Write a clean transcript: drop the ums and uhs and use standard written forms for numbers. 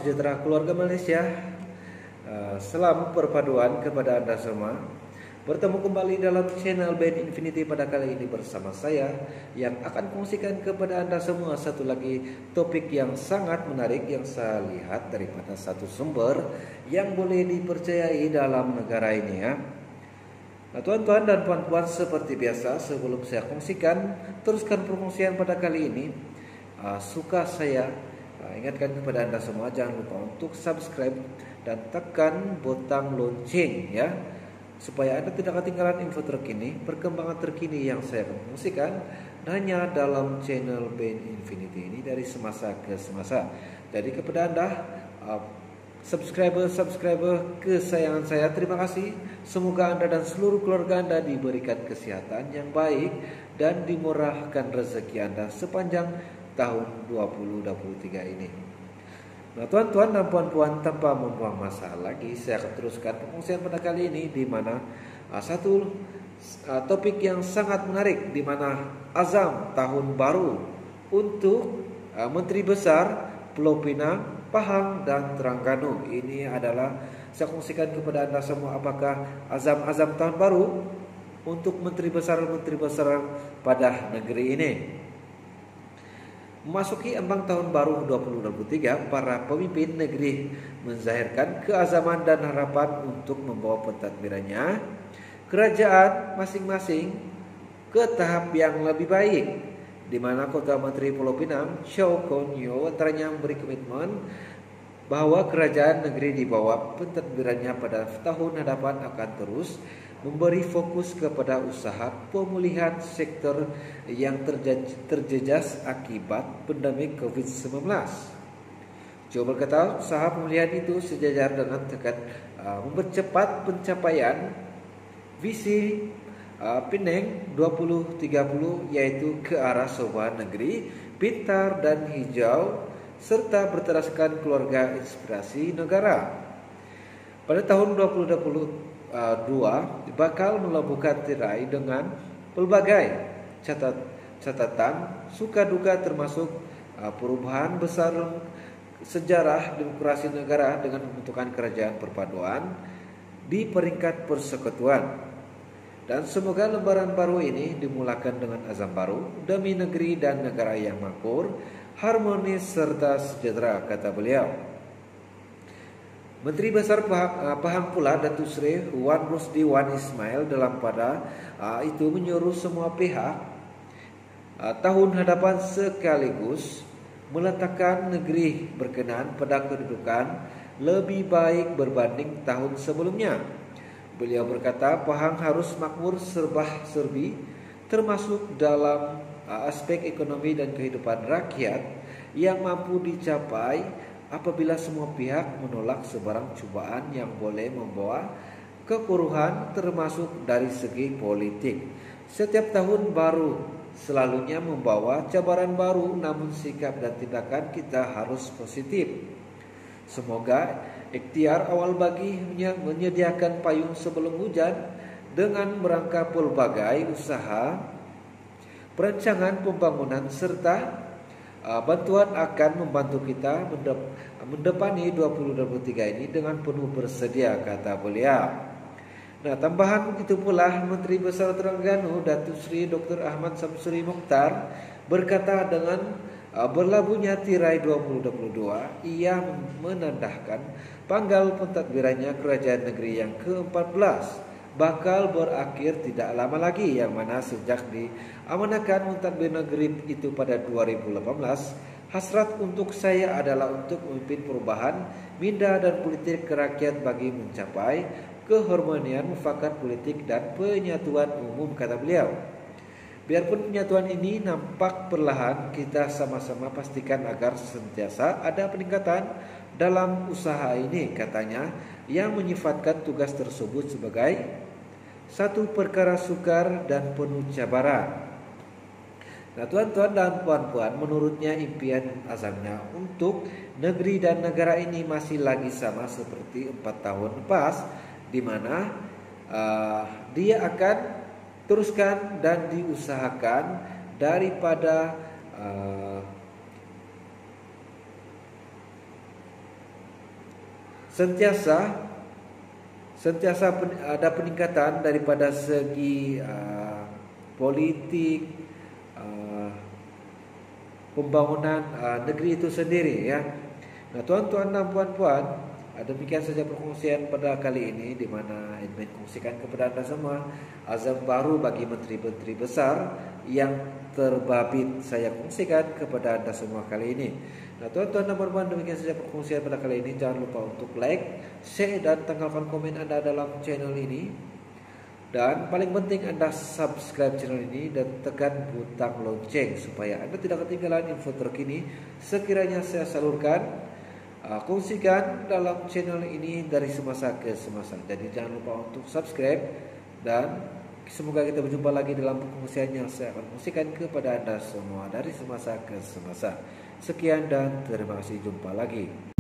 sejahtera keluarga Malaysia. Salam perpaduan kepada Anda semua. Bertemu kembali dalam channel Band Infinity pada kali ini bersama saya yang akan kongsikan kepada Anda semua satu lagi topik yang sangat menarik yang saya lihat daripada satu sumber yang boleh dipercayai dalam negara ini ya. Nah, tuan-tuan dan puan-puan, seperti biasa sebelum saya kongsikan, teruskan perkongsian pada kali ini. Suka saya ingatkan kepada Anda semua, jangan lupa untuk subscribe dan tekan butang lonceng ya, supaya Anda tidak ketinggalan info terkini, perkembangan terkini yang saya akan kongsikan hanya dalam channel Band Infinity ini dari semasa ke semasa. Jadi kepada Anda subscriber kesayangan saya, terima kasih. Semoga Anda dan seluruh keluarga Anda diberikan kesehatan yang baik dan dimurahkan rezeki Anda sepanjang tahun 2023 ini. Nah, tuan-tuan dan puan-puan, tanpa membuang masa lagi, saya akan teruskan pengungsian pada kali ini, di mana satu topik yang sangat menarik, di mana azam tahun baru untuk Menteri Besar Pulau Pinang, Pahang dan Terengganu. Ini adalah saya kongsikan kepada Anda semua, apakah azam-azam tahun baru untuk menteri besar pada negeri ini. Memasuki ambang tahun baru 2023, para pemimpin negeri menzahirkan keazaman dan harapan untuk membawa pentadbirannya kerajaan masing-masing ke tahap yang lebih baik, di mana Kota Menteri Pulau Pinang, Chow Kon Yeow, antaranya memberi komitmen bahwa kerajaan negeri di bawah pentadbirannya pada tahun hadapan akan terus memberi fokus kepada usaha pemulihan sektor yang terjejas akibat pandemi COVID-19. Joe berkata, usaha pemulihan itu sejajar dengan tekan mempercepat pencapaian visi Penang 2030, yaitu ke arah sebuah negeri pintar dan hijau serta berteraskan keluarga inspirasi negara. Pada tahun 2022 bakal melabuhkan tirai dengan pelbagai catatan suka duka, termasuk perubahan besar sejarah demokrasi negara dengan pembentukan kerajaan perpaduan di peringkat persekutuan. Dan semoga lembaran baru ini dimulakan dengan azam baru demi negeri dan negara yang makmur, harmonis serta sejahtera, kata beliau. Menteri Besar Pahang pula, Datuk Seri Wan Rusdi Wan Ismail, dalam pada itu menyuruh semua pihak tahun hadapan sekaligus meletakkan negeri berkenan pada kedudukan lebih baik berbanding tahun sebelumnya. Beliau berkata, Pahang harus makmur serba-serbi, termasuk dalam aspek ekonomi dan kehidupan rakyat, yang mampu dicapai apabila semua pihak menolak sebarang cubaan yang boleh membawa kekeruhan, termasuk dari segi politik. Setiap tahun baru selalunya membawa cabaran baru, namun sikap dan tindakan kita harus positif. Semoga ikhtiar awal bagi menyediakan payung sebelum hujan dengan merangkap pelbagai usaha perancangan pembangunan serta bantuan akan membantu kita mendepani 2023 ini dengan penuh bersedia, kata beliau. Nah, tambahan itu pula Menteri Besar Terengganu, Datuk Seri Dr. Ahmad Samsuri Mokhtar, berkata dengan berlabuhnya tirai 2022, ia menandahkan panggal pentadbirannya kerajaan negeri yang ke-14 bakal berakhir tidak lama lagi, yang mana sejak diamanahkan mentadbir negeri itu pada 2018, hasrat untuk saya adalah untuk memimpin perubahan minda dan politik rakyat bagi mencapai keharmonian mufakat politik dan penyatuan umum, kata beliau. Biarpun penyatuan ini nampak perlahan, kita sama-sama pastikan agar senantiasa ada peningkatan dalam usaha ini, katanya, yang menyifatkan tugas tersebut sebagai satu perkara sukar dan penuh cabaran. Nah, tuan-tuan dan puan-puan, menurutnya impian azamnya untuk negeri dan negara ini masih lagi sama seperti 4 tahun lepas, di mana dia akan teruskan dan diusahakan daripada sentiasa ada peningkatan daripada segi politik, pembangunan negeri itu sendiri ya. Nah, tuan-tuan dan puan-puan, demikian saja perkongsian pada kali ini, di mana admin kongsikan kepada anda semua azam baru bagi menteri-menteri besar yang terbabit saya kongsikan kepada anda semua kali ini. Nah, tuan-tuan dan puan-puan, demikian saja perkongsian pada kali ini. Jangan lupa untuk like, share dan tanggalkan komen anda dalam channel ini. Dan paling penting anda subscribe channel ini dan tekan butang lonceng supaya anda tidak ketinggalan info terkini sekiranya saya salurkan, kongsikan dalam channel ini dari semasa ke semasa. Jadi jangan lupa untuk subscribe dan semoga kita berjumpa lagi dalam pengkongsian yang saya akan kongsikan kepada anda semua dari semasa ke semasa. Sekian dan terima kasih, jumpa lagi.